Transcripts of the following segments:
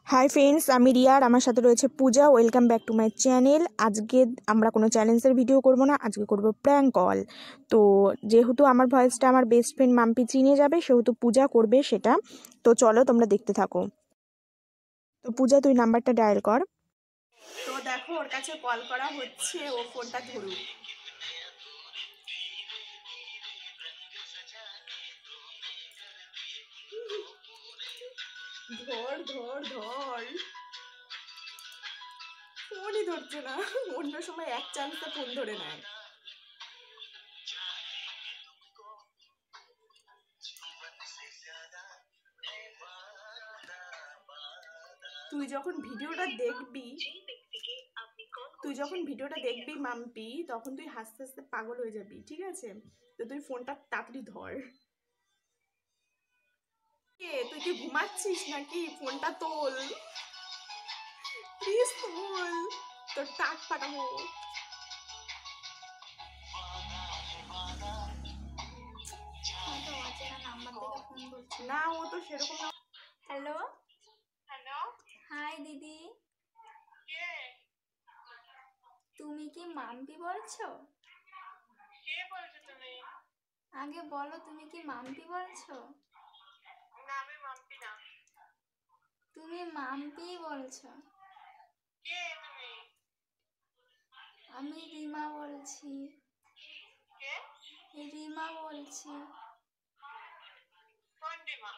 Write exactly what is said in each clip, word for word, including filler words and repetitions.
Hi friends, আমি রিয়া আর আমার সাথে রয়েছে Puja. Welcome back to my channel. আজকে আমরা কোনো চ্যালেঞ্জের ভিডিও করব না, আজকে করব প্র্যাঙ্ক কল। তো যেহেতু আমার ভয়েসটা আমার বেস্ট ফ্রেন্ড মাম্পি চিনে যাবে, সেহেতু পূজা করবে সেটা। তো চলো তোমরা দেখতে থাকো। তো পূজা, তুই নাম্বারটা ডায়াল কর। তো দেখো ওর কাছে কল করা হচ্ছে, ও ফোনটা ধরুক। ধর ধর ধর ফোনই ধরছে না। অন্য সময় এক চান্সে ফোন ধরে নেয়। তুই যখন ভিডিওটা দেখবি তুই যখন ভিডিওটা দেখবি মাম্পি, তখন তুই হাসতে হাসতে পাগল হয়ে যাবি, ঠিক আছে? তো তুই ফোনটা তাড়াতাড়ি ধর। কে তুই কি ঘুমাচ্ছিস নাকি? ফোনটা তোল প্লিজ, তোল, তোর টাক পাঠাবো। না, ও তো সেরকম না। হ্যালো হ্যালো, হাই দিদি, কে তুমি কি মাম্পি বলছো? কে বলছো তুমি? আগে বলো, তুমি কি মাম্পি বলছো? না, আমি মাম্পি না। তুমি মাম্পি বলছো? কে তুমি? আমি রিমা বলছি। কে? রিমা বলছি। কোন ডিমা?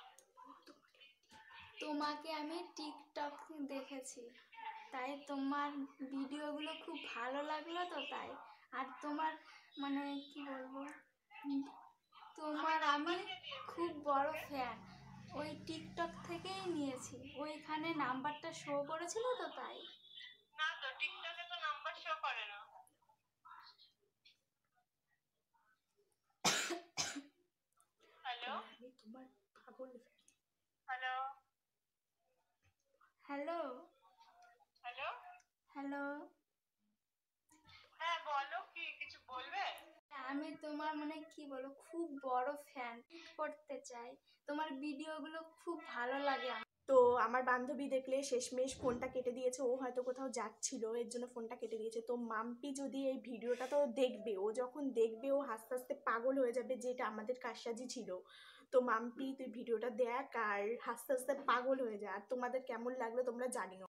তোমাকে আমি টিকটক দেখেছি, তাই তোমার ভিডিওগুলো খুব ভালো লাগলো, তো তাই। আর তোমার মানে কি বলবো, তোমার আমি খুব বড় ফ্যান। ওই টিকটক থেকেই নিয়েছি, ওইখানে নাম্বারটা শো করেছিল, তো তাই। না তো, টিকটকে তো নাম্বার শো করে না। হ্যালো, আমি তোমার পাগল fan. Hello, hello hello. Hello হ্যাঁ বলো, কি কিছু বলবে? আমি তোমার মানে কি বলবো, খুব বড় ফ্যান করতে চাই। তোমার ভিডিওগুলো খুব ভালো লাগে আমার। তো আমার বান্ধবী দেখলে শেষমেশ ফোনটা কেটে দিয়েছে। ও হয়তো কোথাও যাচ্ছিল, এর জন্য ফোনটা কেটে দিয়েছে। তো মাম্পি যদি এই ভিডিওটা তো দেখবে, ও যখন দেখবে ও হাসতে হাসতে পাগল হয়ে যাবে, যেটা আমাদের কারসাজি ছিল। তো মাম্পি, তুই ভিডিওটা দেখ আর হাসতে হাসতে পাগল হয়ে যা। আর তোমাদের কেমন লাগলো তোমরা জানিও।